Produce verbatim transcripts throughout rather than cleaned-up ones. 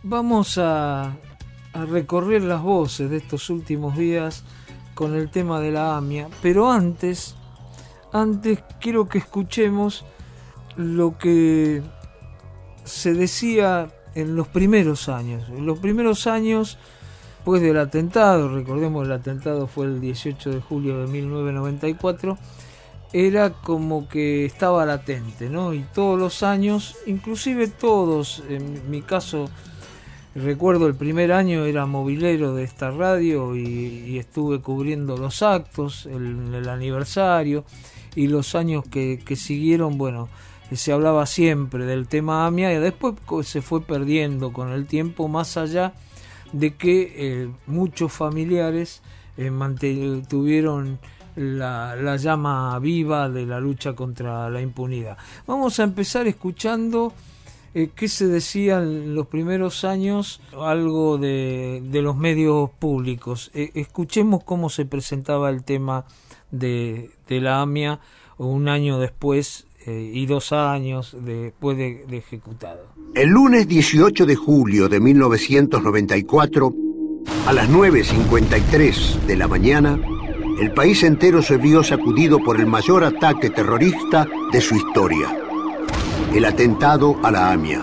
Vamos a, a recorrer las voces de estos últimos días con el tema de la AMIA, pero antes, antes quiero que escuchemos lo que se decía en los primeros años. En los primeros años, después del atentado, recordemos el atentado fue el dieciocho de julio de mil novecientos noventa y cuatro, era como que estaba latente, ¿no? Y todos los años, inclusive todos, en mi caso, recuerdo el primer año era movilero de esta radio y, y estuve cubriendo los actos, el, el aniversario, y los años que, que siguieron, bueno, se hablaba siempre del tema AMIA y después se fue perdiendo con el tiempo, más allá de que eh, muchos familiares eh, mantuvieron la, la llama viva de la lucha contra la impunidad. Vamos a empezar escuchando eh, qué se decía en los primeros años, algo de, de los medios públicos. Eh, escuchemos cómo se presentaba el tema de, de la AMIA un año después eh, y dos años después de, de ejecutado. El lunes dieciocho de julio de mil novecientos noventa y cuatro, a las nueve cincuenta y tres de la mañana, el país entero se vio sacudido por el mayor ataque terrorista de su historia, el atentado a la AMIA.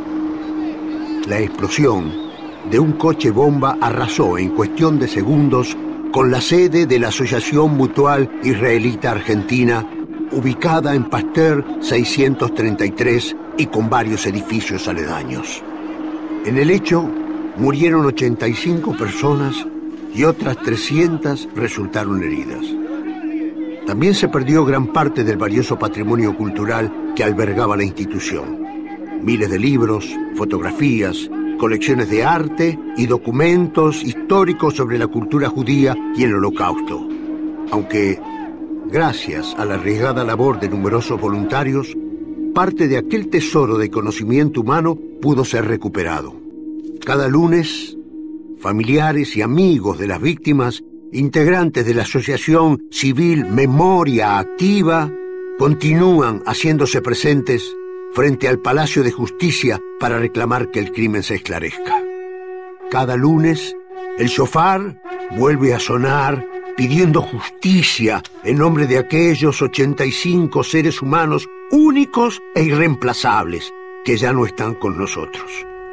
La explosión de un coche bomba arrasó en cuestión de segundos con la sede de la Asociación Mutual Israelita Argentina, ubicada en Pasteur seiscientos treinta y tres y con varios edificios aledaños. En el hecho murieron ochenta y cinco personas y otras trescientas resultaron heridas. También se perdió gran parte del valioso patrimonio cultural que albergaba la institución. Miles de libros, fotografías, colecciones de arte y documentos históricos sobre la cultura judía y el Holocausto. Aunque, gracias a la arriesgada labor de numerosos voluntarios, parte de aquel tesoro de conocimiento humano pudo ser recuperado. Cada lunes, familiares y amigos de las víctimas, integrantes de la Asociación Civil Memoria Activa, continúan haciéndose presentes frente al Palacio de Justicia para reclamar que el crimen se esclarezca. Cada lunes, el shofar vuelve a sonar pidiendo justicia en nombre de aquellos ochenta y cinco seres humanos únicos e irreemplazables que ya no están con nosotros.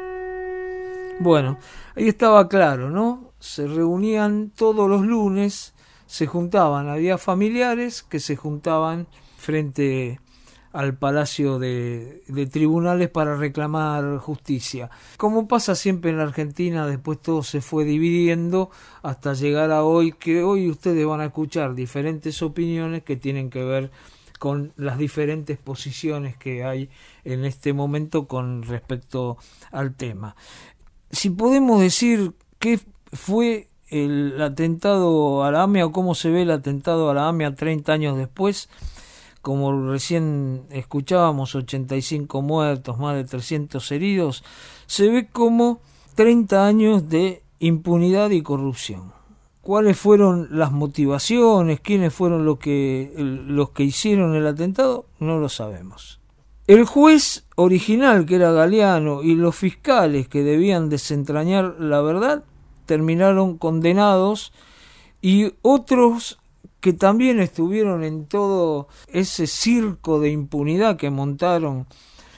Bueno, ahí estaba claro, ¿no? Se reunían todos los lunes, se juntaban, había familiares que se juntaban frente al Palacio de, de Tribunales para reclamar justicia. Como pasa siempre en la Argentina, después todo se fue dividiendo hasta llegar a hoy, que hoy ustedes van a escuchar diferentes opiniones que tienen que ver con las diferentes posiciones que hay en este momento con respecto al tema. Si podemos decir qué fue el atentado a la AMIA o cómo se ve el atentado a la AMIA treinta años después, como recién escuchábamos, ochenta y cinco muertos, más de trescientos heridos, se ve como treinta años de impunidad y corrupción. ¿Cuáles fueron las motivaciones? ¿Quiénes fueron los que, los que hicieron el atentado? No lo sabemos. El juez original, que era Galeano, y los fiscales que debían desentrañar la verdad, terminaron condenados, y otros que también estuvieron en todo ese circo de impunidad que montaron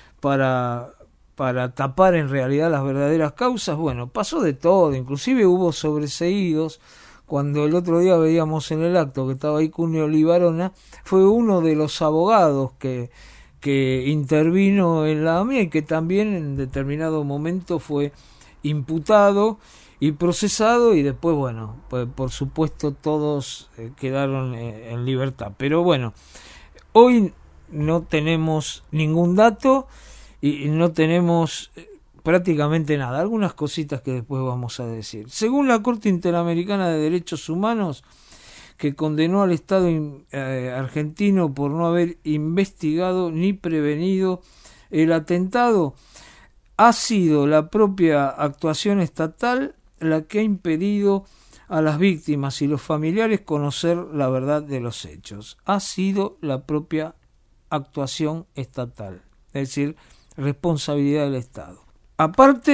para, para tapar en realidad las verdaderas causas. Bueno, pasó de todo, inclusive hubo sobreseídos. Cuando el otro día veíamos en el acto que estaba ahí Cuneo Libarona, fue uno de los abogados que, que intervino en la AMIA y que también en determinado momento fue imputado y procesado, y después, bueno, pues por supuesto todos eh, quedaron eh, en libertad. Pero bueno, hoy no tenemos ningún dato y, y no tenemos eh, prácticamente nada. Algunas cositas que después vamos a decir. Según la Corte Interamericana de Derechos Humanos, que condenó al Estado eh, argentino por no haber investigado ni prevenido el atentado, ha sido la propia actuación estatal la que ha impedido a las víctimas y los familiares conocer la verdad de los hechos. Ha sido la propia actuación estatal, es decir, responsabilidad del Estado. Aparte,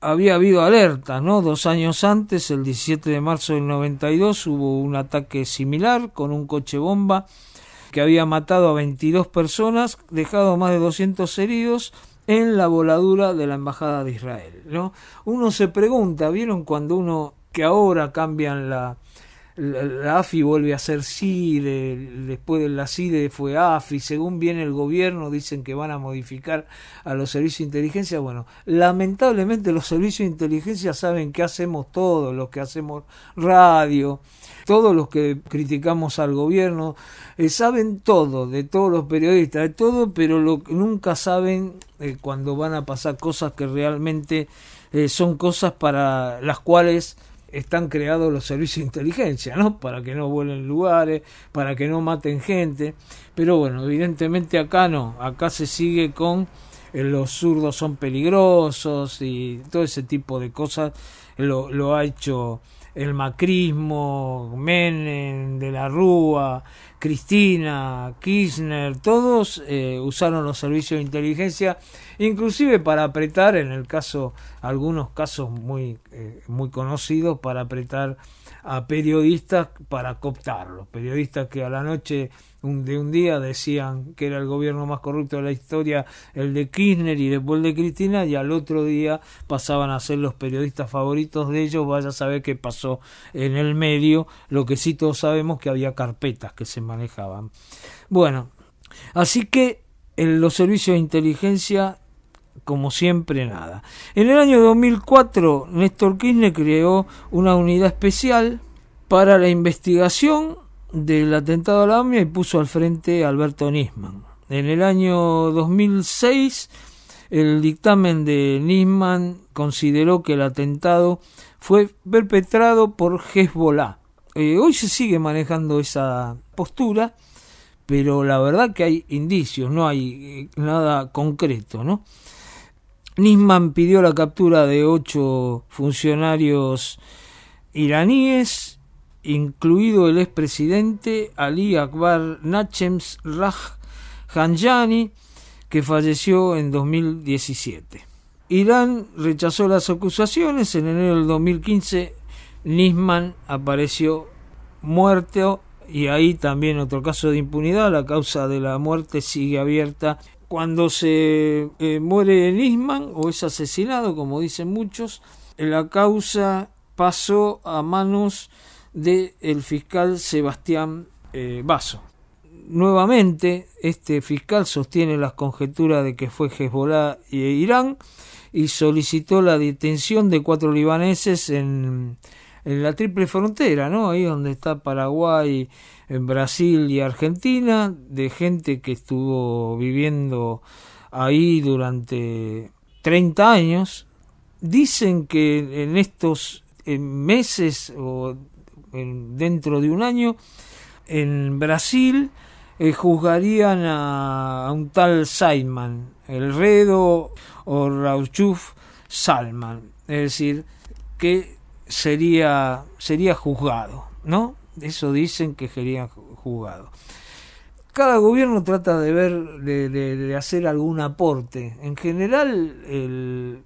había habido alerta, ¿no? Dos años antes, el diecisiete de marzo del noventa y dos, hubo un ataque similar con un coche bomba que había matado a veintidós personas, dejado más de doscientos heridos en la voladura de la Embajada de Israel, ¿no? Uno se pregunta, ¿vieron cuando uno, que ahora cambian la... La, la A F I vuelve a ser S I D E, después de la S I D E fue A F I, según viene el gobierno dicen que van a modificar a los servicios de inteligencia. Bueno, lamentablemente los servicios de inteligencia saben que hacemos todos, los que hacemos radio, todos los que criticamos al gobierno, eh, saben todo, de todos los periodistas, de todo, pero lo que nunca saben eh, cuando van a pasar cosas que realmente eh, son cosas para las cuales están creados los servicios de inteligencia, ¿no? Para que no vuelen lugares, para que no maten gente. Pero bueno, evidentemente acá no, acá se sigue con eh, los zurdos son peligrosos y todo ese tipo de cosas lo, lo ha hecho el macrismo, Menem, De la Rúa, Cristina, Kirchner, todos eh, usaron los servicios de inteligencia, inclusive para apretar, en el caso, algunos casos muy, eh, muy conocidos, para apretar a periodistas para cooptarlos, periodistas que a la noche un, de un día decían que era el gobierno más corrupto de la historia, el de Kirchner y después el de Cristina, y al otro día pasaban a ser los periodistas favoritos de ellos. Vaya a saber qué pasó en el medio, lo que sí todos sabemos que había carpetas que se manejaban. Bueno, así que en los servicios de inteligencia, como siempre, nada. En el año dos mil cuatro, Néstor Kirchner creó una unidad especial para la investigación del atentado a la AMIA y puso al frente a Alberto Nisman. En el año dos mil seis, el dictamen de Nisman consideró que el atentado fue perpetrado por Hezbollah. Eh, hoy se sigue manejando esa postura, pero la verdad que hay indicios, no hay nada concreto, ¿no? Nisman pidió la captura de ocho funcionarios iraníes, incluido el expresidente Ali Akbar Nachems Rafsanjani, que falleció en dos mil diecisiete. Irán rechazó las acusaciones. En enero del dos mil quince, Nisman apareció muerto, y ahí también otro caso de impunidad. La causa de la muerte sigue abierta. Cuando se eh, muere Nisman o es asesinado, como dicen muchos, la causa pasó a manos del fiscal Sebastián eh, Basso. Nuevamente, este fiscal sostiene las conjeturas de que fue Hezbollah e Irán y solicitó la detención de cuatro libaneses en, en la triple frontera, ¿no? Ahí donde está Paraguay, en Brasil y Argentina, de gente que estuvo viviendo ahí durante treinta años. Dicen que en estos en meses o en, dentro de un año, en Brasil eh, juzgarían a, a un tal Salman, el Redo o Raúchuf Salman, es decir, que sería sería juzgado, ¿no? Eso dicen que sería juzgado. Cada gobierno trata de ver, de, de, de hacer algún aporte. En general, el,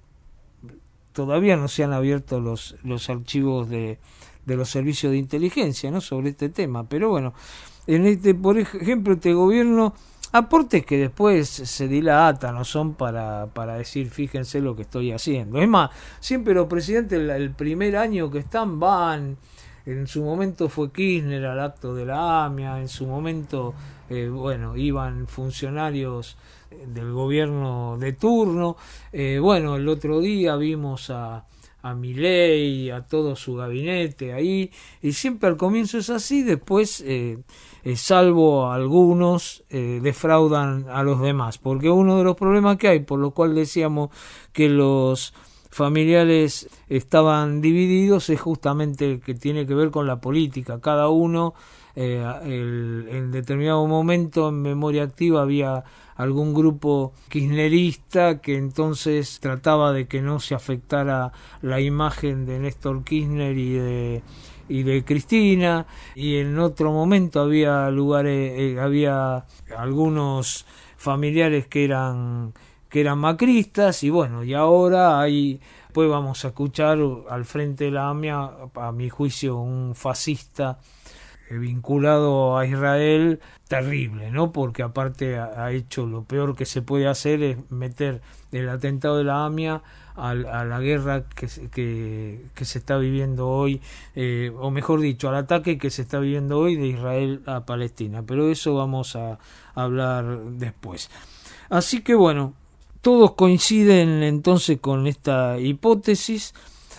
todavía no se han abierto los, los archivos de, de los servicios de inteligencia, ¿no?, sobre este tema. Pero bueno, en este, por ejemplo, este gobierno, aportes que después se dilatan, no son para, para decir, fíjense lo que estoy haciendo. Es más, siempre los presidentes, el, el primer año que están, van. En su momento fue Kirchner al acto de la AMIA, en su momento, eh, bueno, iban funcionarios del gobierno de turno. Eh, bueno, el otro día vimos a, a Milei, a todo su gabinete ahí, y siempre al comienzo es así, después, eh, eh, salvo algunos, eh, defraudan a los demás, porque uno de los problemas que hay, por lo cual decíamos que los familiares estaban divididos, es justamente el que tiene que ver con la política. Cada uno, eh, el, en determinado momento en memoria activa había algún grupo kirchnerista que entonces trataba de que no se afectara la imagen de Néstor Kirchner y de y de Cristina, y en otro momento había lugares, eh, había algunos familiares que eran que eran macristas, y bueno, y ahora hay después vamos a escuchar al frente de la AMIA, a mi juicio, un fascista vinculado a Israel terrible, ¿no? Porque aparte ha, ha hecho lo peor que se puede hacer, es meter el atentado de la AMIA a, a la guerra que, que, que se está viviendo hoy, eh, o mejor dicho, al ataque que se está viviendo hoy de Israel a Palestina, pero eso vamos a, a hablar después. Así que bueno, todos coinciden entonces con esta hipótesis.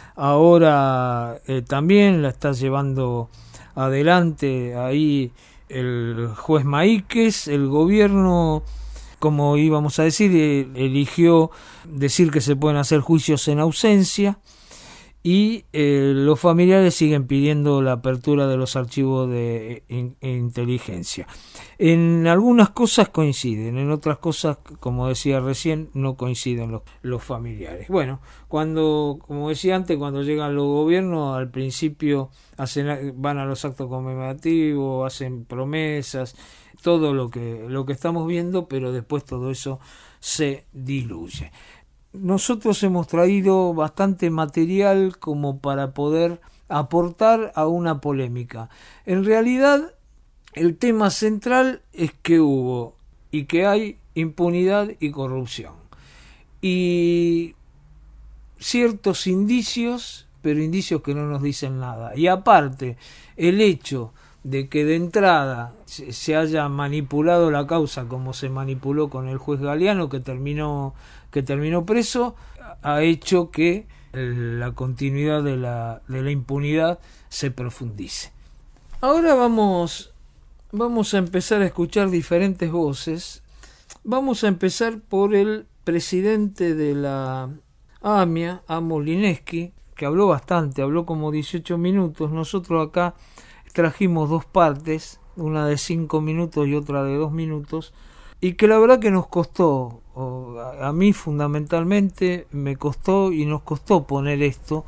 Ahora eh, también la está llevando adelante ahí el juez Maíquez. El gobierno, como íbamos a decir, eh, eligió decir que se pueden hacer juicios en ausencia, y eh, los familiares siguen pidiendo la apertura de los archivos de in, inteligencia. En algunas cosas coinciden, en otras cosas, como decía recién, no coinciden los, los familiares. Bueno, cuando, como decía antes, cuando llegan los gobiernos, al principio hacen, van a los actos conmemorativos, hacen promesas, todo lo que, lo que estamos viendo, pero después todo eso se diluye. Nosotros hemos traído bastante material como para poder aportar a una polémica. En realidad, el tema central es que hubo y que hay impunidad y corrupción. Y ciertos indicios, pero indicios que no nos dicen nada. Y aparte, el hecho de que de entrada se haya manipulado la causa como se manipuló con el juez Galeano, que terminó que terminó preso, ha hecho que la continuidad de la, de la impunidad se profundice. Ahora vamos, vamos a empezar a escuchar diferentes voces. Vamos a empezar por el presidente de la AMIA, Amos Lineski, que habló bastante, habló como dieciocho minutos. Nosotros acá trajimos dos partes, una de cinco minutos y otra de dos minutos, y que la verdad que nos costó, a mí fundamentalmente me costó y nos costó poner esto,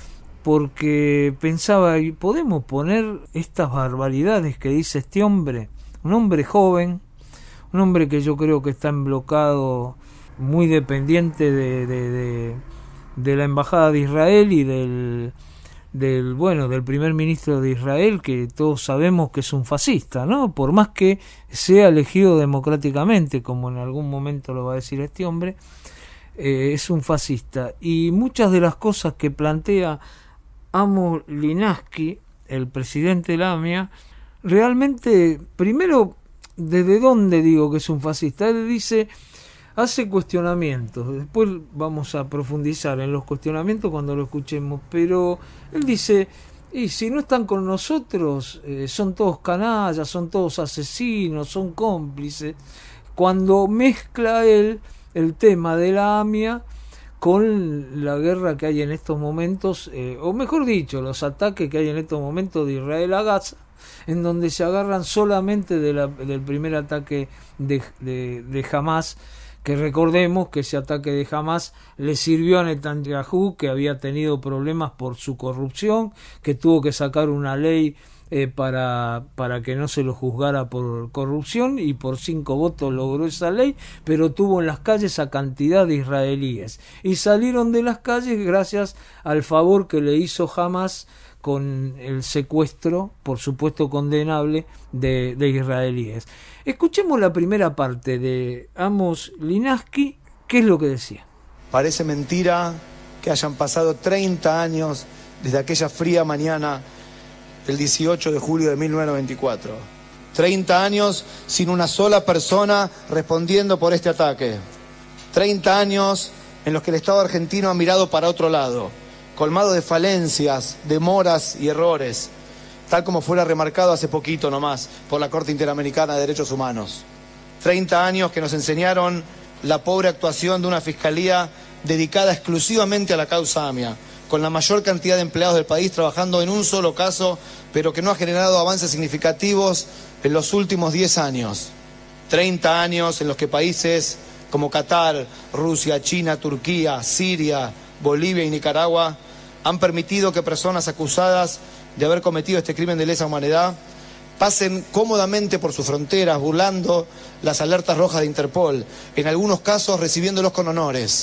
porque pensaba, ¿podemos poner estas barbaridades que dice este hombre? Un hombre joven, un hombre que yo creo que está emblocado, muy dependiente de, de, de, de la embajada de Israel y del del bueno del primer ministro de Israel, que todos sabemos que es un fascista, ¿no? Por más que sea elegido democráticamente, como en algún momento lo va a decir este hombre, eh, es un fascista. Y muchas de las cosas que plantea Amos Lineski, el presidente de la AMIA, realmente, primero, ¿desde dónde digo que es un fascista? Él dice, hace cuestionamientos, después vamos a profundizar en los cuestionamientos cuando lo escuchemos, pero él dice, y si no están con nosotros, eh, son todos canallas, son todos asesinos, son cómplices, cuando mezcla él el tema de la AMIA con la guerra que hay en estos momentos, eh, o mejor dicho, los ataques que hay en estos momentos de Israel a Gaza, en donde se agarran solamente de la, del primer ataque de, de, de Hamas, que recordemos que ese ataque de Hamas le sirvió a Netanyahu, que había tenido problemas por su corrupción, que tuvo que sacar una ley eh, para, para que no se lo juzgara por corrupción, y por cinco votos logró esa ley, pero tuvo en las calles a cantidad de israelíes, y salieron de las calles gracias al favor que le hizo Hamas con el secuestro, por supuesto condenable, de, de israelíes. Escuchemos la primera parte de Amos Lineski, ¿qué es lo que decía? Parece mentira que hayan pasado treinta años desde aquella fría mañana del dieciocho de julio de mil novecientos noventa y cuatro. treinta años sin una sola persona respondiendo por este ataque. treinta años en los que el Estado argentino ha mirado para otro lado, colmado de falencias, demoras y errores, tal como fuera remarcado hace poquito nomás por la Corte Interamericana de Derechos Humanos. treinta años que nos enseñaron la pobre actuación de una fiscalía dedicada exclusivamente a la causa AMIA, con la mayor cantidad de empleados del país trabajando en un solo caso, pero que no ha generado avances significativos en los últimos diez años. treinta años en los que países como Qatar, Rusia, China, Turquía, Siria, Bolivia y Nicaragua han permitido que personas acusadas de haber cometido este crimen de lesa humanidad pasen cómodamente por sus fronteras, burlando las alertas rojas de Interpol, en algunos casos recibiéndolos con honores.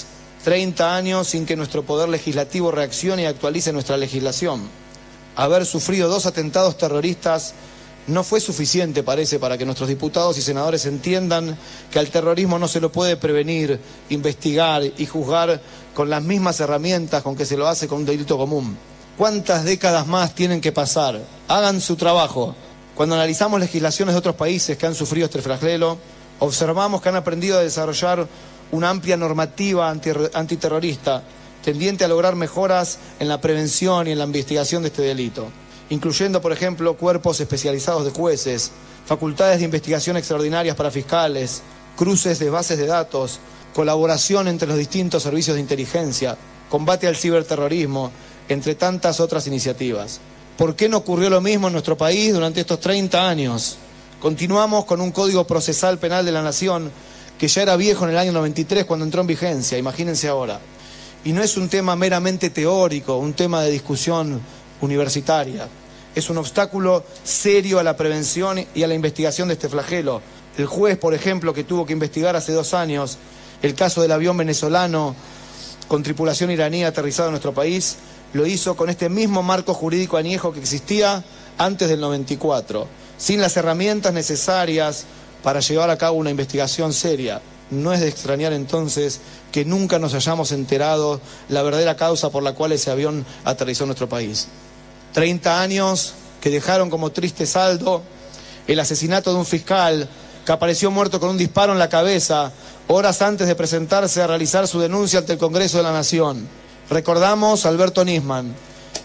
treinta años sin que nuestro poder legislativo reaccione y actualice nuestra legislación. Haber sufrido dos atentados terroristas no fue suficiente, parece, para que nuestros diputados y senadores entiendan que al terrorismo no se lo puede prevenir, investigar y juzgar con las mismas herramientas con que se lo hace con un delito común. ¿Cuántas décadas más tienen que pasar? Hagan su trabajo. Cuando analizamos legislaciones de otros países que han sufrido este flagelo, observamos que han aprendido a desarrollar una amplia normativa anti antiterrorista tendiente a lograr mejoras en la prevención y en la investigación de este delito, incluyendo, por ejemplo, cuerpos especializados de jueces, facultades de investigación extraordinarias para fiscales, cruces de bases de datos, colaboración entre los distintos servicios de inteligencia, combate al ciberterrorismo, entre tantas otras iniciativas. ¿Por qué no ocurrió lo mismo en nuestro país durante estos treinta años? Continuamos con un Código Procesal Penal de la Nación que ya era viejo en el año noventa y tres cuando entró en vigencia, imagínense ahora. Y no es un tema meramente teórico, un tema de discusión universitaria. Es un obstáculo serio a la prevención y a la investigación de este flagelo. El juez, por ejemplo, que tuvo que investigar hace dos años el caso del avión venezolano con tripulación iraní aterrizado en nuestro país, lo hizo con este mismo marco jurídico añejo que existía antes del noventa y cuatro, sin las herramientas necesarias para llevar a cabo una investigación seria. No es de extrañar entonces que nunca nos hayamos enterado la verdadera causa por la cual ese avión aterrizó en nuestro país. treinta años que dejaron como triste saldo el asesinato de un fiscal que apareció muerto con un disparo en la cabeza horas antes de presentarse a realizar su denuncia ante el Congreso de la Nación. Recordamos a Alberto Nisman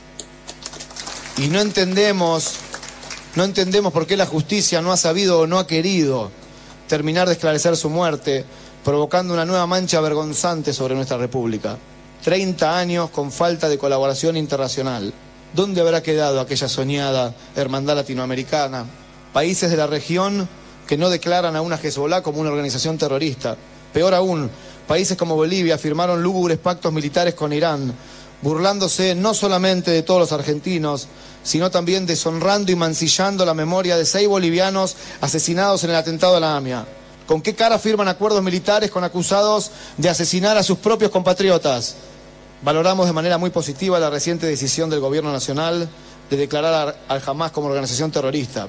y no entendemos, no entendemos por qué la justicia no ha sabido o no ha querido terminar de esclarecer su muerte, provocando una nueva mancha vergonzante sobre nuestra República. treinta años con falta de colaboración internacional. ¿Dónde habrá quedado aquella soñada hermandad latinoamericana? Países de la región que no declaran a una Hezbollah como una organización terrorista. Peor aún, países como Bolivia firmaron lúgubres pactos militares con Irán, burlándose no solamente de todos los argentinos, sino también deshonrando y mancillando la memoria de seis bolivianos asesinados en el atentado de la AMIA. ¿Con qué cara firman acuerdos militares con acusados de asesinar a sus propios compatriotas? Valoramos de manera muy positiva la reciente decisión del Gobierno Nacional de declarar al Hamas como organización terrorista.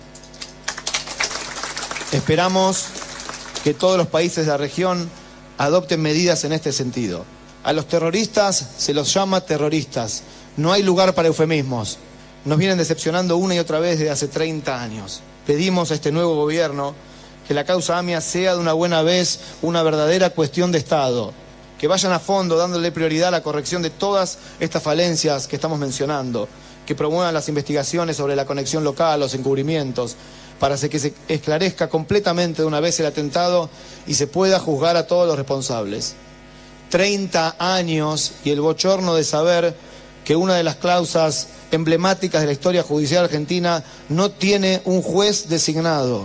Esperamos que todos los países de la región adopten medidas en este sentido. A los terroristas se los llama terroristas. No hay lugar para eufemismos. Nos vienen decepcionando una y otra vez desde hace treinta años. Pedimos a este nuevo gobierno que la causa AMIA sea de una buena vez una verdadera cuestión de Estado. Que vayan a fondo dándole prioridad a la corrección de todas estas falencias que estamos mencionando. Que promuevan las investigaciones sobre la conexión local, los encubrimientos, para que se esclarezca completamente de una vez el atentado y se pueda juzgar a todos los responsables. treinta años y el bochorno de saber que una de las causas emblemáticas de la historia judicial argentina no tiene un juez designado.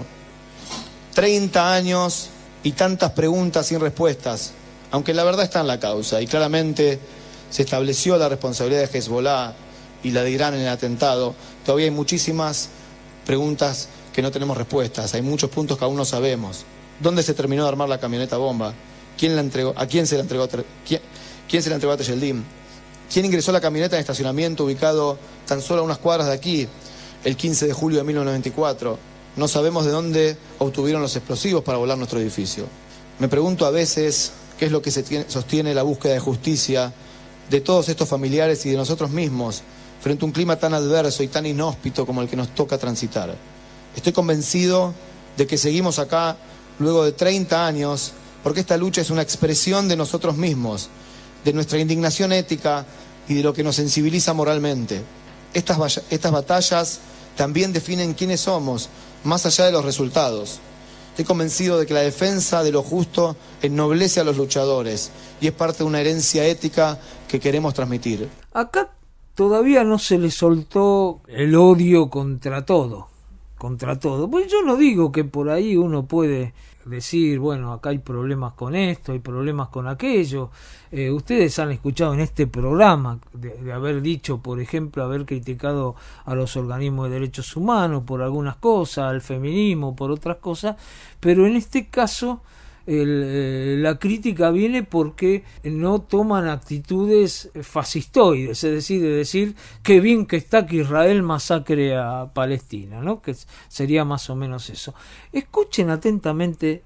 treinta años y tantas preguntas sin respuestas, aunque la verdad está en la causa y claramente se estableció la responsabilidad de Hezbollah y la de Irán en el atentado. Todavía hay muchísimas preguntas que no tenemos respuestas, hay muchos puntos que aún no sabemos. ¿Dónde se terminó de armar la camioneta bomba? ¿Quién la entregó? ¿A quién se la entregó? ¿Quién, quién se la entregó a Teyeldim? ¿Quién ingresó la camioneta en estacionamiento ubicado tan solo a unas cuadras de aquí el quince de julio de mil novecientos noventa y cuatro? No sabemos de dónde obtuvieron los explosivos para volar nuestro edificio. Me pregunto a veces qué es lo que se tiene, sostiene la búsqueda de justicia de todos estos familiares y de nosotros mismos frente a un clima tan adverso y tan inhóspito como el que nos toca transitar. Estoy convencido de que seguimos acá luego de treinta años porque esta lucha es una expresión de nosotros mismos, de nuestra indignación ética y de lo que nos sensibiliza moralmente. Estas, estas batallas también definen quiénes somos, más allá de los resultados. Estoy convencido de que la defensa de lo justo ennoblece a los luchadores y es parte de una herencia ética que queremos transmitir. Acá todavía no se le soltó el odio contra todo, contra todo. Pues yo no digo que por ahí uno puede decir, bueno, acá hay problemas con esto, hay problemas con aquello. Eh, ustedes han escuchado en este programa de, de haber dicho, por ejemplo, haber criticado a los organismos de derechos humanos por algunas cosas, al feminismo por otras cosas, pero en este caso el, eh, la crítica viene porque no toman actitudes fascistoides, es decir, de decir qué bien que está que Israel masacre a Palestina, ¿no? Que sería más o menos eso. Escuchen atentamente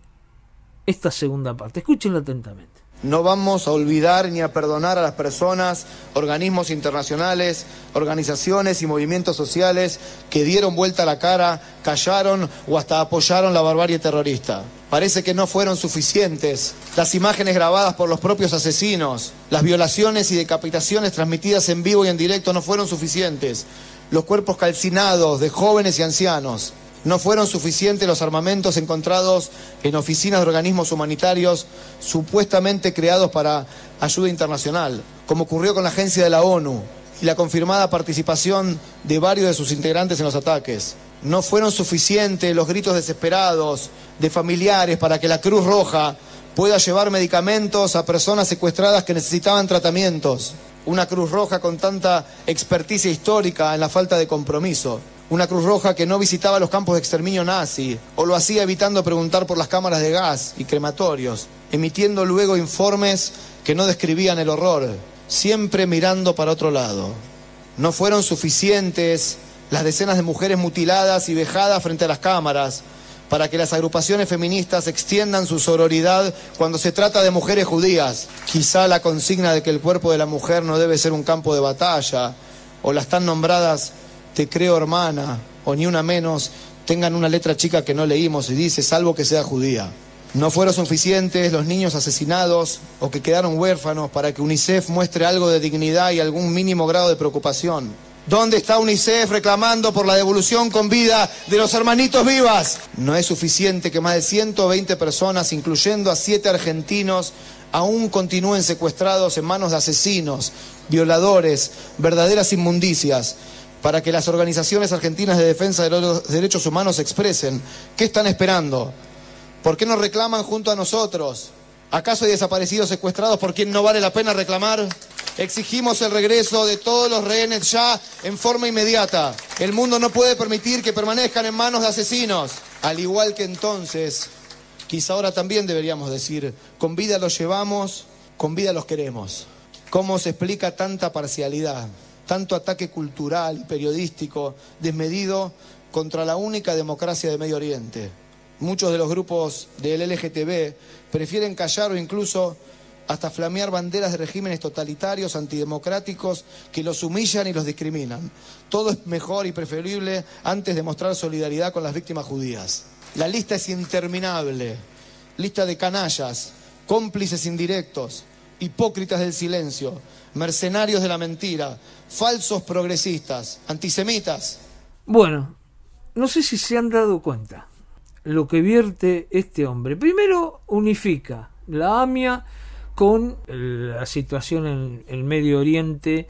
esta segunda parte, escúchenla atentamente. No vamos a olvidar ni a perdonar a las personas, organismos internacionales, organizaciones y movimientos sociales que dieron vuelta la cara, callaron o hasta apoyaron la barbarie terrorista. Parece que no fueron suficientes las imágenes grabadas por los propios asesinos, las violaciones y decapitaciones transmitidas en vivo y en directo no fueron suficientes, los cuerpos calcinados de jóvenes y ancianos. No fueron suficientes los armamentos encontrados en oficinas de organismos humanitarios supuestamente creados para ayuda internacional, como ocurrió con la agencia de la ONU y la confirmada participación de varios de sus integrantes en los ataques. No fueron suficientes los gritos desesperados de familiares para que la Cruz Roja pueda llevar medicamentos a personas secuestradas que necesitaban tratamientos. Una Cruz Roja con tanta experticia histórica en la falta de compromiso. Una Cruz Roja que no visitaba los campos de exterminio nazi, o lo hacía evitando preguntar por las cámaras de gas y crematorios, emitiendo luego informes que no describían el horror, siempre mirando para otro lado. No fueron suficientes las decenas de mujeres mutiladas y vejadas frente a las cámaras para que las agrupaciones feministas extiendan su sororidad cuando se trata de mujeres judías. Quizá la consigna de que el cuerpo de la mujer no debe ser un campo de batalla, o las tan nombradas "te creo hermana" o "ni una menos", tengan una letra chica que no leímos y dice "salvo que sea judía". No fueron suficientes los niños asesinados o que quedaron huérfanos para que UNICEF muestre algo de dignidad y algún mínimo grado de preocupación. ¿Dónde está UNICEF reclamando por la devolución con vida de los hermanitos Vivas? No es suficiente que más de ciento veinte personas, incluyendo a siete argentinos, aún continúen secuestrados en manos de asesinos, violadores, verdaderas inmundicias, para que las organizaciones argentinas de defensa de los derechos humanos se expresen. ¿Qué están esperando? ¿Por qué no reclaman junto a nosotros? ¿Acaso hay desaparecidos secuestrados por quien no vale la pena reclamar? Exigimos el regreso de todos los rehenes ya en forma inmediata. El mundo no puede permitir que permanezcan en manos de asesinos. Al igual que entonces, quizá ahora también deberíamos decir, con vida los llevamos, con vida los queremos. ¿Cómo se explica tanta parcialidad? Tanto ataque cultural y periodístico desmedido contra la única democracia de Medio Oriente. Muchos de los grupos del L G T B prefieren callar o incluso hasta flamear banderas de regímenes totalitarios, antidemocráticos, que los humillan y los discriminan. Todo es mejor y preferible antes de mostrar solidaridad con las víctimas judías. La lista es interminable. Lista de canallas, cómplices indirectos, hipócritas del silencio, mercenarios de la mentira, falsos progresistas, antisemitas. Bueno, no sé si se han dado cuenta lo que vierte este hombre. Primero unifica la AMIA con la situación en el Medio Oriente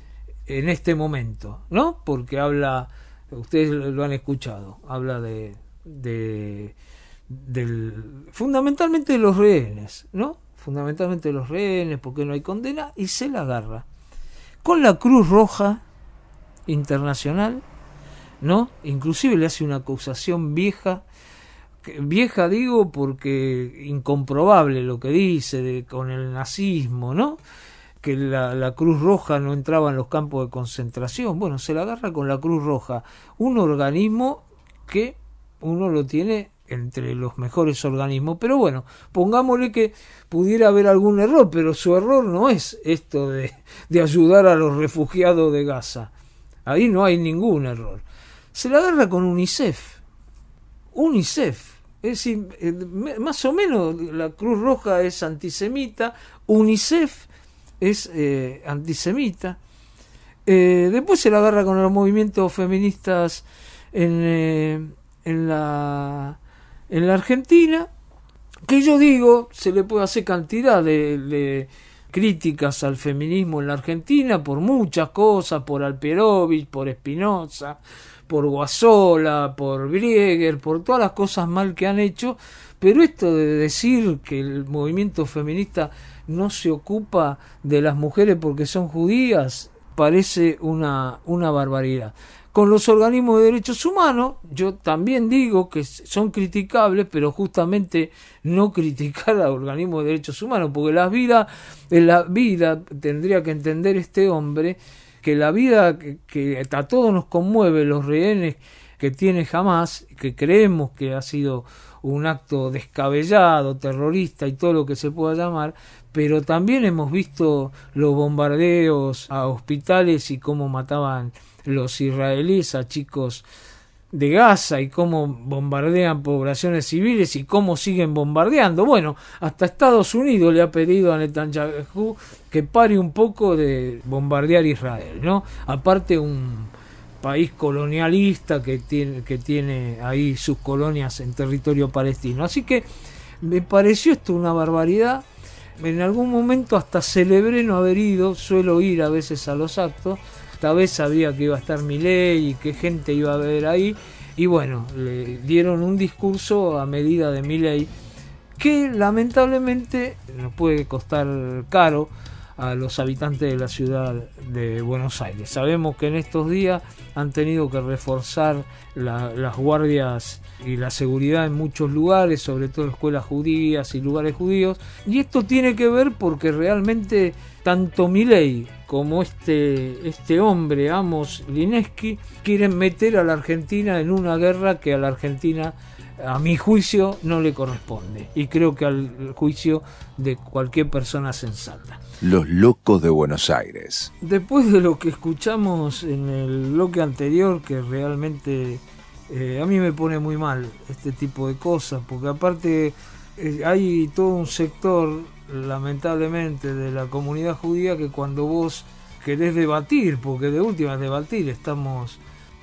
en este momento, ¿no? Porque habla, ustedes lo han escuchado, habla de, de del, fundamentalmente de los rehenes, ¿no? Fundamentalmente de los rehenes, porque no hay condena, y se la agarra con la Cruz Roja Internacional, ¿no? Inclusive le hace una acusación vieja, vieja digo porque incomprobable lo que dice de, con el nazismo, ¿no? Que la, la Cruz Roja no entraba en los campos de concentración. Bueno, se la agarra con la Cruz Roja, un organismo que uno lo tiene entre los mejores organismos, pero bueno, pongámosle que pudiera haber algún error, pero su error no es esto de, de ayudar a los refugiados de Gaza. Ahí no hay ningún error. Se la agarra con UNICEF. UNICEF. Es decir, más o menos la Cruz Roja es antisemita, UNICEF es eh, antisemita. Eh, después se la agarra con los movimientos feministas en, eh, en la en la Argentina, que yo digo, se le puede hacer cantidad de, de críticas al feminismo en la Argentina por muchas cosas, por Alperovich, por Espinosa, por Guasola, por Brieger, por todas las cosas mal que han hecho, pero esto de decir que el movimiento feminista no se ocupa de las mujeres porque son judías parece una, una barbaridad. con los organismos de derechos humanos. Yo también digo que son criticables, pero justamente no criticar a organismos de derechos humanos, porque la vida, en la vida tendría que entender este hombre, que la vida que, que a todos nos conmueve, los rehenes que tiene Hamás, que creemos que ha sido un acto descabellado, terrorista y todo lo que se pueda llamar, pero también hemos visto los bombardeos a hospitales y cómo mataban los israelíes a chicos de Gaza y cómo bombardean poblaciones civiles y cómo siguen bombardeando. Bueno, hasta Estados Unidos le ha pedido a Netanyahu que pare un poco de bombardear Israel, ¿no? Aparte un país colonialista que tiene, que tiene ahí sus colonias en territorio palestino. Así que me pareció esto una barbaridad. En algún momento hasta celebré no haber ido, suelo ir a veces a los actos. Esta vez sabía que iba a estar Milei y qué gente iba a ver ahí, y bueno, le dieron un discurso a medida de Milei que lamentablemente nos puede costar caro a los habitantes de la ciudad de Buenos Aires. Sabemos que en estos días han tenido que reforzar la, las guardias y la seguridad en muchos lugares, sobre todo escuelas judías y lugares judíos, y esto tiene que ver porque realmente tanto Milei como este, este hombre, Amos Lineski, quieren meter a la Argentina en una guerra que a la Argentina, a mi juicio, no le corresponde, y creo que al juicio de cualquier persona sensata. Los locos de Buenos Aires. Después de lo que escuchamos en el bloque anterior, que realmente eh, a mí me pone muy mal este tipo de cosas, porque aparte eh, hay todo un sector, lamentablemente, de la comunidad judía que cuando vos querés debatir, porque de última es debatir, estamos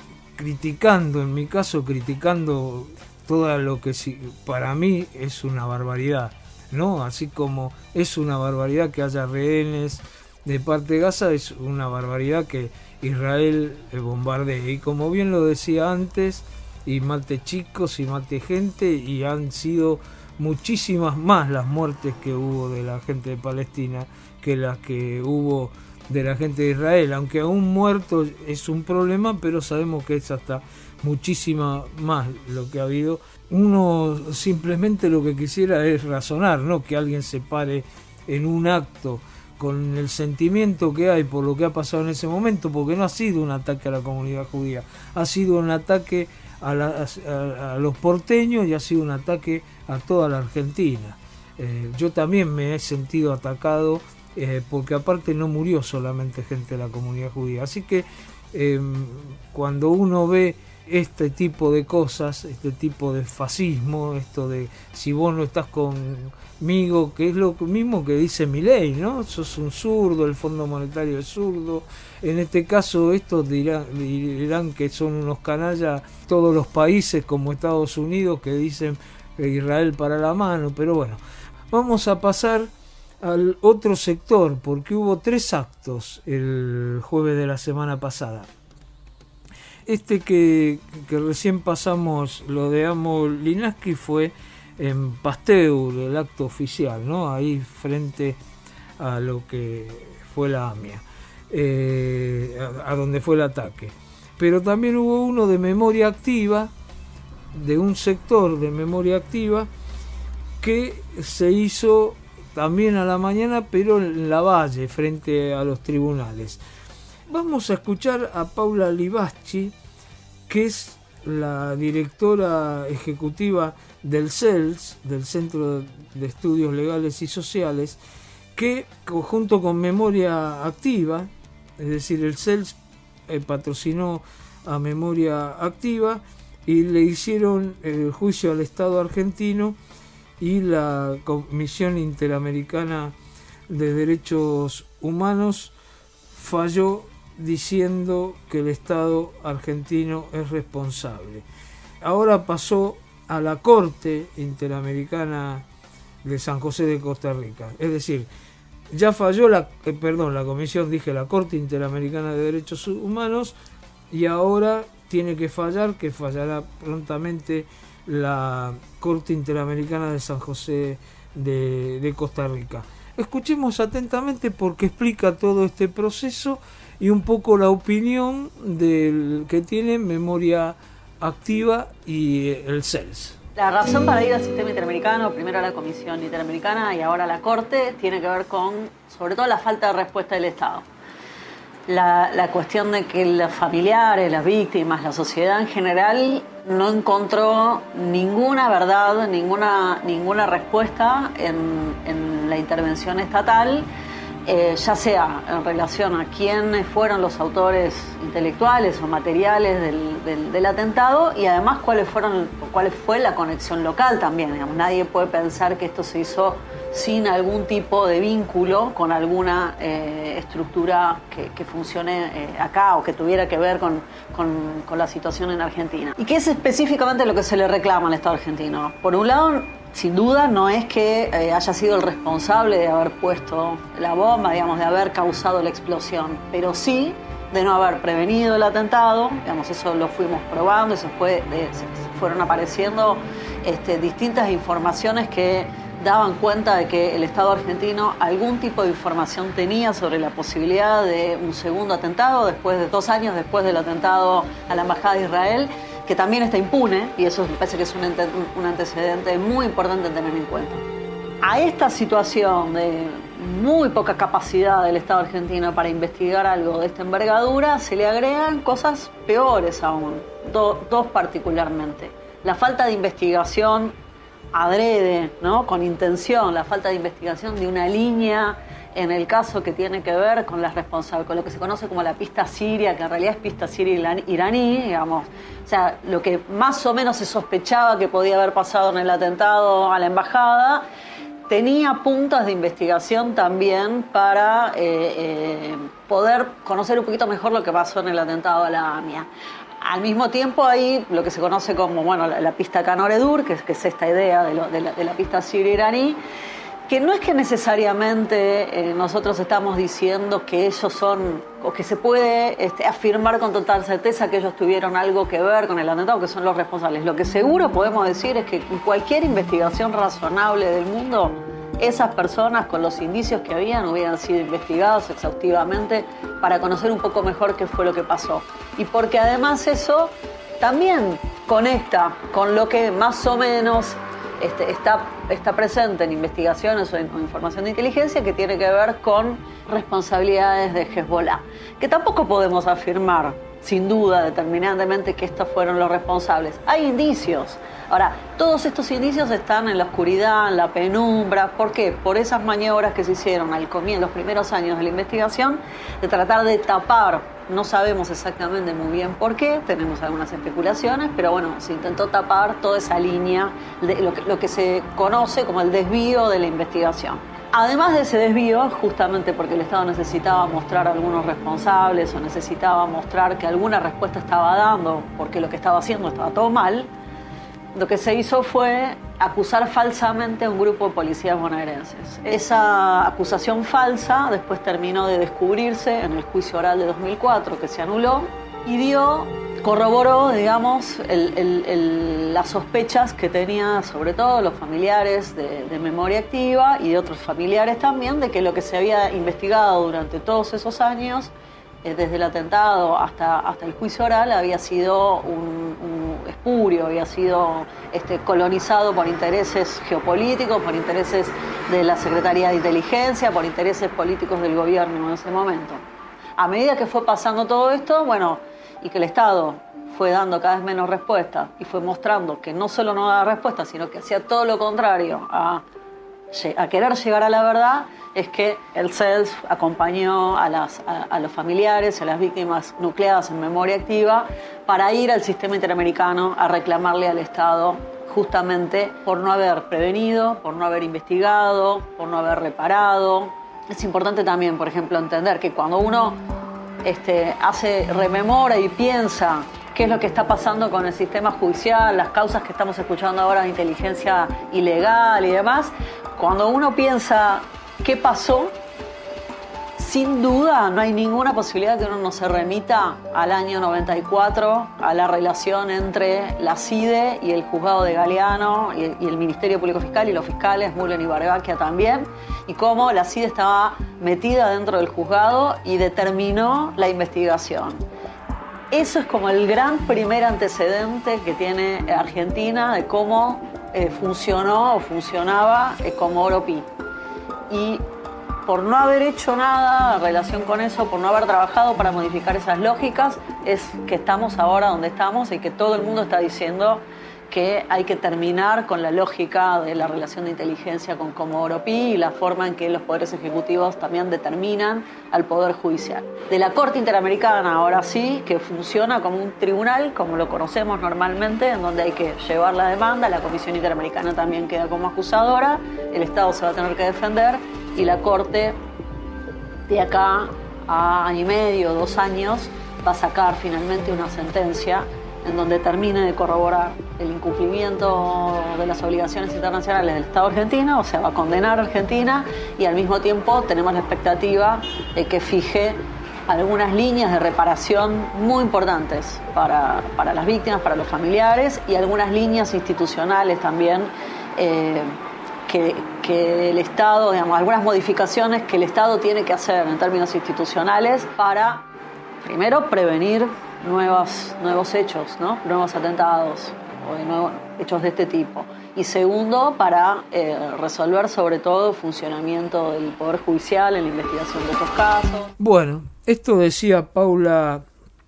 criticando, en mi caso criticando todo lo que para mí es una barbaridad, ¿no? Así como es una barbaridad que haya rehenes de parte de Gaza, es una barbaridad que Israel bombardee. Y como bien lo decía antes, y mate chicos y mate gente, y han sido muchísimas más las muertes que hubo de la gente de Palestina que las que hubo de la gente de Israel, aunque aún muerto es un problema, pero sabemos que es hasta muchísima más lo que ha habido. Uno simplemente lo que quisiera es razonar, no que alguien se pare en un acto con el sentimiento que hay por lo que ha pasado en ese momento, porque no ha sido un ataque a la comunidad judía, ha sido un ataque a, la, a, a los porteños y ha sido un ataque a toda la Argentina. Eh, yo también me he sentido atacado, eh, porque aparte no murió solamente gente de la comunidad judía. Así que eh, cuando uno ve este tipo de cosas, este tipo de fascismo, esto de si vos no estás conmigo, que es lo mismo que dice Milei, ¿no? Sos un zurdo, el Fondo Monetario es zurdo. En este caso estos dirán, dirán que son unos canallas todos los países como Estados Unidos que dicen que Israel para la mano, pero bueno, vamos a pasar al otro sector, porque hubo tres actos el jueves de la semana pasada. Este que, que recién pasamos, lo de Amos Lineski, fue en Pasteur, el acto oficial, ¿no? Ahí frente a lo que fue la AMIA, eh, a, a donde fue el ataque. Pero también hubo uno de memoria activa, de un sector de memoria activa, que se hizo también a la mañana, pero en Lavalle, frente a los tribunales. Vamos a escuchar a Paula Livaschi, que es la directora ejecutiva del C E L S, del Centro de Estudios Legales y Sociales, que junto con Memoria Activa, es decir, el C E L S eh, patrocinó a Memoria Activa y le hicieron el juicio al Estado argentino, y la Comisión Interamericana de Derechos Humanos falló diciendo que el Estado argentino es responsable. Ahora pasó a la Corte Interamericana de San José de Costa Rica. Es decir, ya falló la, eh, perdón, la Comisión, dije la Corte Interamericana de Derechos Humanos, y ahora tiene que fallar, que fallará prontamente la Corte Interamericana de San José de, de Costa Rica. escuchemos atentamente porque explica todo este proceso y un poco la opinión del que tiene Memoria Activa y el C E L S. La razón para ir al sistema interamericano, primero a la Comisión Interamericana y ahora a la Corte, tiene que ver con, sobre todo, la falta de respuesta del Estado. La, la cuestión de que los familiares, las víctimas, la sociedad en general no encontró ninguna verdad, ninguna, ninguna respuesta en, en la intervención estatal, eh, ya sea en relación a quiénes fueron los autores intelectuales o materiales del, del, del atentado y además cuáles fueron, cuál fue la conexión local también. Digamos, nadie puede pensar que esto se hizo sin algún tipo de vínculo con alguna eh, estructura que, que funcione eh, acá o que tuviera que ver con, con, con la situación en Argentina. ¿Y qué es específicamente lo que se le reclama al Estado argentino? Por un lado, sin duda, no es que eh, haya sido el responsable de haber puesto la bomba, digamos, de haber causado la explosión, pero sí de no haber prevenido el atentado. Digamos, eso lo fuimos probando, eso fue, de, fueron apareciendo este, distintas informaciones que daban cuenta de que el Estado argentino algún tipo de información tenía sobre la posibilidad de un segundo atentado, después de dos años después del atentado a la Embajada de Israel, que también está impune, y eso me parece que es un, un antecedente muy importante a tener en cuenta. A esta situación de muy poca capacidad del Estado argentino para investigar algo de esta envergadura, se le agregan cosas peores aún, do, dos particularmente. La falta de investigación adrede, ¿no? Con intención, la falta de investigación de una línea en el caso que tiene que ver con las responsables, con lo que se conoce como la pista siria, que en realidad es pista siria iraní, digamos. O sea, lo que más o menos se sospechaba que podía haber pasado en el atentado a la embajada, tenía puntas de investigación también para eh, eh, poder conocer un poquito mejor lo que pasó en el atentado a la AMIA. Al mismo tiempo hay lo que se conoce como bueno, la, la pista Canor-Edur, que es, que es esta idea de, lo, de, la, de la pista siria-iraní, que no es que necesariamente eh, nosotros estamos diciendo que ellos son, o que se puede este, afirmar con total certeza que ellos tuvieron algo que ver con el atentado, que son los responsables. Lo que seguro podemos decir es que en cualquier investigación razonable del mundo, esas personas con los indicios que habían hubieran sido investigados exhaustivamente para conocer un poco mejor qué fue lo que pasó. Y porque además eso también conecta con lo que más o menos este, está, está presente en investigaciones o en, en información de inteligencia que tiene que ver con responsabilidades de Hezbollah, que tampoco podemos afirmar sin duda determinantemente que estos fueron los responsables. Hay indicios. Ahora, todos estos indicios están en la oscuridad, en la penumbra. ¿Por qué? Por esas maniobras que se hicieron al comienzo, los primeros años de la investigación, de tratar de tapar, no sabemos exactamente muy bien por qué, tenemos algunas especulaciones, pero bueno, se intentó tapar toda esa línea, de lo que, lo que se conoce como el desvío de la investigación. Además de ese desvío, justamente porque el Estado necesitaba mostrar a algunos responsables o necesitaba mostrar que alguna respuesta estaba dando porque lo que estaba haciendo estaba todo mal, lo que se hizo fue acusar falsamente a un grupo de policías bonaerenses. Esa acusación falsa después terminó de descubrirse en el juicio oral de dos mil cuatro, que se anuló, y dio, corroboró, digamos, el, el, el, las sospechas que tenían sobre todo los familiares de, de Memoria Activa y de otros familiares también, de que lo que se había investigado durante todos esos años, eh, desde el atentado hasta, hasta el juicio oral, había sido un, un espurio, había sido este, colonizado por intereses geopolíticos, por intereses de la Secretaría de Inteligencia, por intereses políticos del gobierno en ese momento. A medida que fue pasando todo esto, bueno, y que el Estado fue dando cada vez menos respuesta y fue mostrando que no solo no daba respuesta, sino que hacía todo lo contrario a, a querer llegar a la verdad, es que el C E L S acompañó a, las, a, a los familiares, a las víctimas nucleadas en Memoria Activa, para ir al sistema interamericano a reclamarle al Estado justamente por no haber prevenido, por no haber investigado, por no haber reparado. Es importante también, por ejemplo, entender que cuando uno Este, hace, rememora y piensa qué es lo que está pasando con el sistema judicial, las causas que estamos escuchando ahora de inteligencia ilegal y demás, cuando uno piensa qué pasó, sin duda no hay ninguna posibilidad que uno no se remita al año noventa y cuatro, a la relación entre la CIDE y el juzgado de Galeano y el, y el Ministerio Público Fiscal y los fiscales Mullen y Barbaquia también, y cómo la CIDE estaba metida dentro del juzgado y determinó la investigación. Eso es como el gran primer antecedente que tiene Argentina de cómo eh, funcionó o funcionaba eh, Comodoro Pi. Y por no haber hecho nada en relación con eso, por no haber trabajado para modificar esas lógicas, es que estamos ahora donde estamos y que todo el mundo está diciendo que hay que terminar con la lógica de la relación de inteligencia con Comodoro Pi y la forma en que los poderes ejecutivos también determinan al Poder Judicial. De la Corte Interamericana, ahora sí, que funciona como un tribunal, como lo conocemos normalmente, en donde hay que llevar la demanda, la Comisión Interamericana también queda como acusadora, el Estado se va a tener que defender y la Corte de acá a año y medio, dos años, va a sacar finalmente una sentencia en donde termine de corroborar el incumplimiento de las obligaciones internacionales del Estado argentino, o sea, va a condenar a Argentina y al mismo tiempo tenemos la expectativa de que fije algunas líneas de reparación muy importantes para, para las víctimas, para los familiares y algunas líneas institucionales también eh, que, que el Estado, digamos, algunas modificaciones que el Estado tiene que hacer en términos institucionales para, primero, prevenir nuevos, nuevos hechos, ¿no? Nuevos atentados o de nuevos hechos de este tipo. Y segundo, para eh, resolver sobre todo el funcionamiento del Poder Judicial en la investigación de estos casos. Bueno, esto decía Paula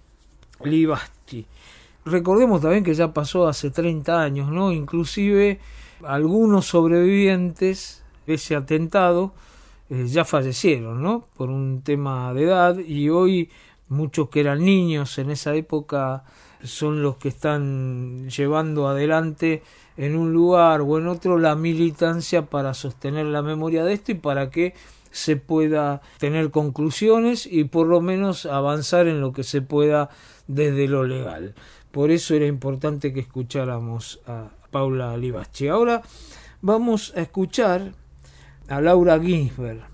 Libasti. Recordemos también que ya pasó hace treinta años, ¿no? Inclusive algunos sobrevivientes de ese atentado eh, ya fallecieron, ¿no? Por un tema de edad, y hoy muchos que eran niños en esa época son los que están llevando adelante en un lugar o en otro la militancia para sostener la memoria de esto y para que se pueda tener conclusiones y por lo menos avanzar en lo que se pueda desde lo legal. Por eso era importante que escucháramos a Paula Libasti. Ahora vamos a escuchar a Laura Ginsberg.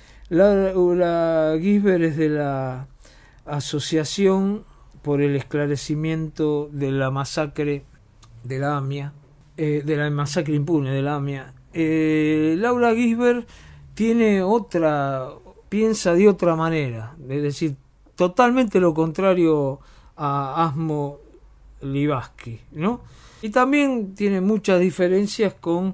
Laura Ginsberg es de la Asociación por el Esclarecimiento de la Masacre de la AMIA, eh, de la masacre impune de la AMIA. Eh, Laura Ginsberg tiene otra, piensa de otra manera, es decir, totalmente lo contrario a Asmo Libasti, ¿no? Y también tiene muchas diferencias con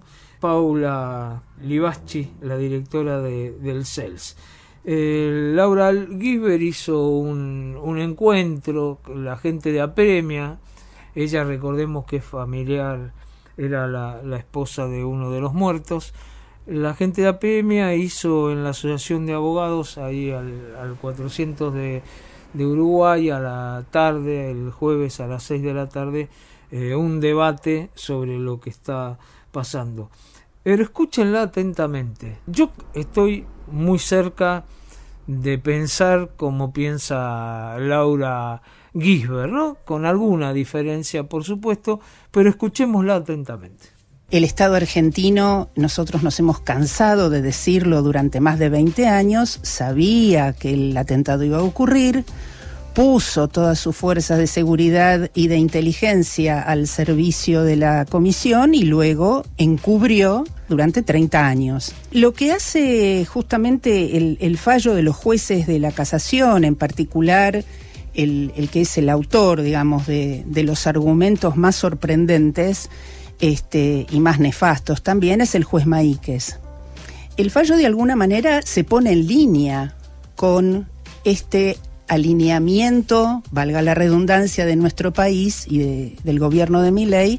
Paula Libasti, la directora de, del C E L S. Eh, Laura Ginsberg hizo un, un encuentro con la gente de Apremia. Ella, recordemos que es familiar, era la, la esposa de uno de los muertos. La gente de Apremia hizo en la Asociación de Abogados, ahí al, al cuatrocientos de, de Uruguay, a la tarde, el jueves a las seis de la tarde, eh, un debate sobre lo que está pasando. Pero escúchenla atentamente. Yo estoy muy cerca de pensar como piensa Laura Ginsberg, ¿no? Con alguna diferencia, por supuesto, pero escuchémosla atentamente. El Estado argentino, nosotros nos hemos cansado de decirlo durante más de veinte años, sabía que el atentado iba a ocurrir, puso todas sus fuerzas de seguridad y de inteligencia al servicio de la comisión y luego encubrió durante treinta años. Lo que hace justamente el, el fallo de los jueces de la casación, en particular el, el que es el autor, digamos, de, de los argumentos más sorprendentes este, y más nefastos también, es el juez Maíquez. El fallo de alguna manera se pone en línea con este alineamiento, valga la redundancia, de nuestro país y de, del gobierno de Milei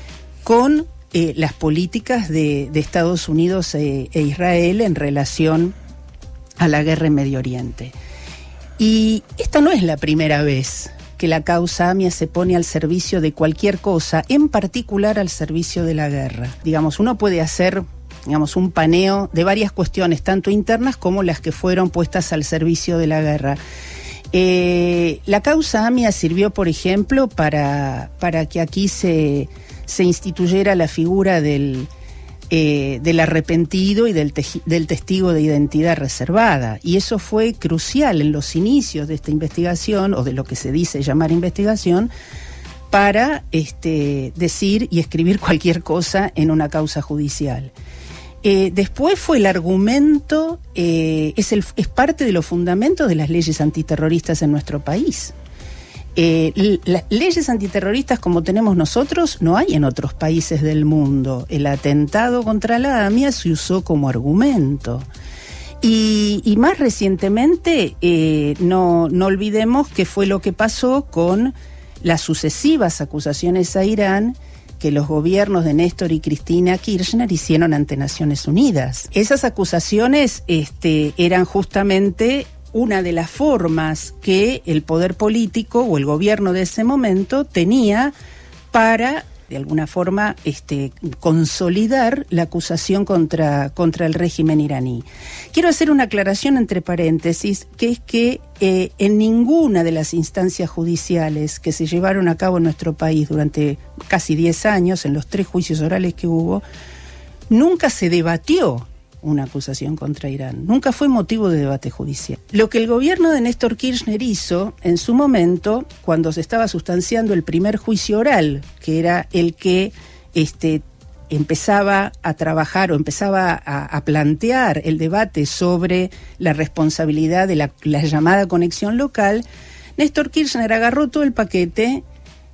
con eh, las políticas de, de Estados Unidos e, e Israel en relación a la guerra en Medio Oriente. Y esta no es la primera vez que la causa AMIA se pone al servicio de cualquier cosa, en particular al servicio de la guerra. Digamos, uno puede hacer, digamos, un paneo de varias cuestiones, tanto internas como las que fueron puestas al servicio de la guerra. Eh, la causa AMIA sirvió, por ejemplo, para, para que aquí se, se instituyera la figura del eh, del arrepentido y del, te- del testigo de identidad reservada. Y eso fue crucial en los inicios de esta investigación, o de lo que se dice llamar investigación, para este, decir y escribir cualquier cosa en una causa judicial. Eh, después fue el argumento, eh, es, el, es parte de los fundamentos de las leyes antiterroristas en nuestro país. Eh, l- las leyes antiterroristas como tenemos nosotros no hay en otros países del mundo. El atentado contra la AMIA se usó como argumento. Y, y más recientemente, eh, no, no olvidemos qué fue lo que pasó con las sucesivas acusaciones a Irán que los gobiernos de Néstor y Cristina Kirchner hicieron ante Naciones Unidas. Esas acusaciones este, eran justamente una de las formas que el poder político o el gobierno de ese momento tenía para, de alguna forma, este, consolidar la acusación contra, contra el régimen iraní. Quiero hacer una aclaración entre paréntesis, que es que eh, en ninguna de las instancias judiciales que se llevaron a cabo en nuestro país durante casi diez años, en los tres juicios orales que hubo, nunca se debatió una acusación contra Irán. Nunca fue motivo de debate judicial. Lo que el gobierno de Néstor Kirchner hizo en su momento, cuando se estaba sustanciando el primer juicio oral, que era el que este, empezaba a trabajar o empezaba a, a plantear el debate sobre la responsabilidad de la, la llamada conexión local, Néstor Kirchner agarró todo el paquete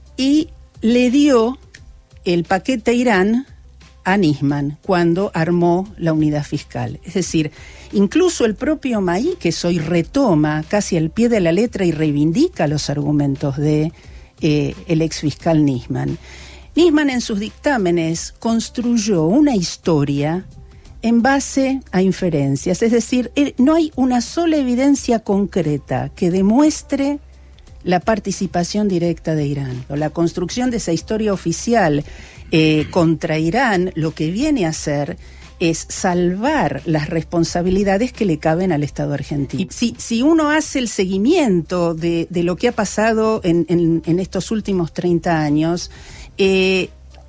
y le dio el paquete a Irán a Nisman cuando armó la unidad fiscal. Es decir, incluso el propio Maíquez hoy retoma casi al pie de la letra y reivindica los argumentos de eh, el exfiscal Nisman. Nisman en sus dictámenes construyó una historia en base a inferencias, es decir, no hay una sola evidencia concreta que demuestre la participación directa de Irán. La construcción de esa historia oficial Eh, contra Irán lo que viene a hacer es salvar las responsabilidades que le caben al Estado argentino. Si, si uno hace el seguimiento de, de lo que ha pasado en, en, en estos últimos treinta años, eh,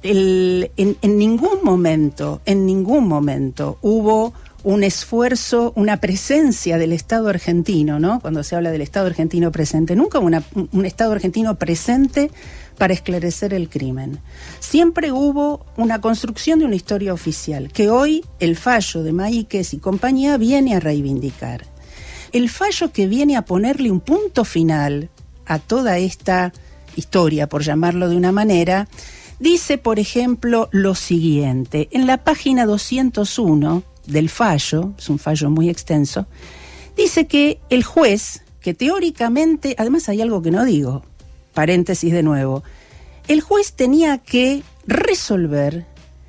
el, en, en ningún momento, en ningún momento hubo un esfuerzo, una presencia del Estado argentino, ¿no? Cuando se habla del Estado argentino presente, nunca una, un Estado argentino presente para esclarecer el crimen. Siempre hubo una construcción de una historia oficial, que hoy el fallo de Maíquez y compañía viene a reivindicar. El fallo que viene a ponerle un punto final a toda esta historia, por llamarlo de una manera, dice, por ejemplo, lo siguiente. En la página doscientos uno del fallo, es un fallo muy extenso, dice que el juez, que teóricamente, además hay algo que no digo, paréntesis de nuevo, el juez tenía que resolver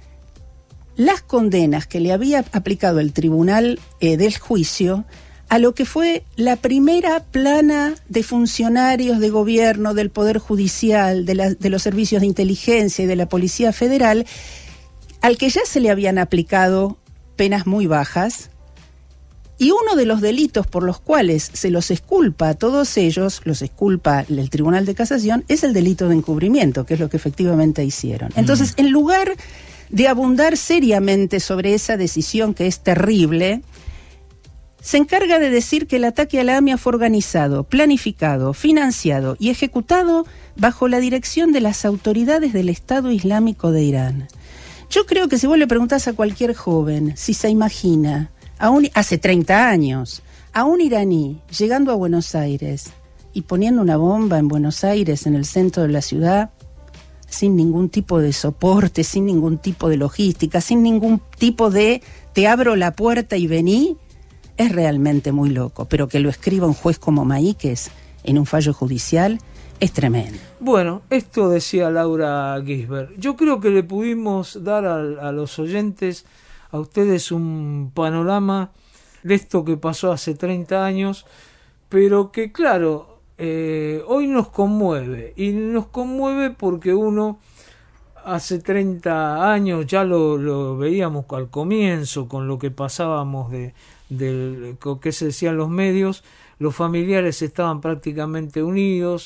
las condenas que le había aplicado el tribunal eh, del juicio a lo que fue la primera plana de funcionarios de gobierno, del Poder Judicial, de, la, de los servicios de inteligencia y de la Policía Federal, al que ya se le habían aplicado penas muy bajas. Y uno de los delitos por los cuales se los exculpa a todos ellos, los exculpa el Tribunal de Casación, es el delito de encubrimiento, que es lo que efectivamente hicieron. Entonces, mm. en lugar de abundar seriamente sobre esa decisión que es terrible, se encarga de decir que el ataque a la AMIA fue organizado, planificado, financiado y ejecutado bajo la dirección de las autoridades del Estado Islámico de Irán. Yo creo que si vos le preguntás a cualquier joven si se imagina A un, hace treinta años, a un iraní llegando a Buenos Aires y poniendo una bomba en Buenos Aires, en el centro de la ciudad, sin ningún tipo de soporte, sin ningún tipo de logística, sin ningún tipo de te abro la puerta y vení, es realmente muy loco. Pero que lo escriba un juez como Maíquez en un fallo judicial es tremendo. Bueno, esto decía Laura Gisbert. Yo creo que le pudimos dar a, a los oyentes, a ustedes, un panorama de esto que pasó hace treinta años, pero que claro, eh, hoy nos conmueve, y nos conmueve porque uno hace treinta años ya lo, lo veíamos al comienzo, con lo que pasábamos de, de, de que se decían los medios, los familiares estaban prácticamente unidos,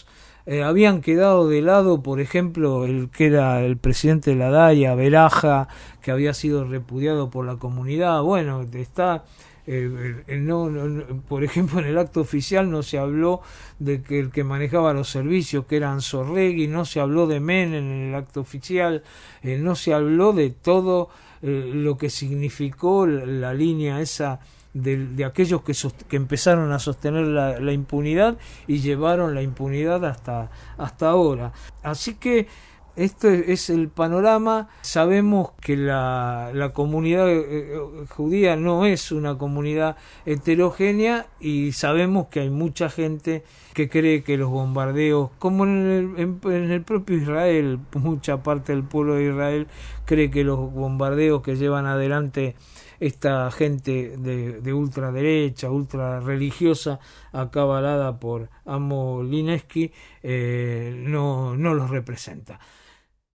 Eh, habían quedado de lado, por ejemplo, el que era el presidente de la Daya, Beraja, que había sido repudiado por la comunidad. Bueno, está... Eh, eh, no, no, por ejemplo, en el acto oficial no se habló de que el que manejaba los servicios, que era Anzorregui, no se habló de Menem en el acto oficial, eh, no se habló de todo eh, lo que significó la, la línea esa de, de aquellos que, que empezaron a sostener la, la impunidad y llevaron la impunidad hasta, hasta ahora. Así que esto es el panorama. Sabemos que la, la comunidad eh, judía no es una comunidad heterogénea y sabemos que hay mucha gente que cree que los bombardeos, como en el, en, en el propio Israel, mucha parte del pueblo de Israel cree que los bombardeos que llevan adelante esta gente de, de ultraderecha, ultra religiosa, acabalada por Amo Lineski, eh, no, no los representa.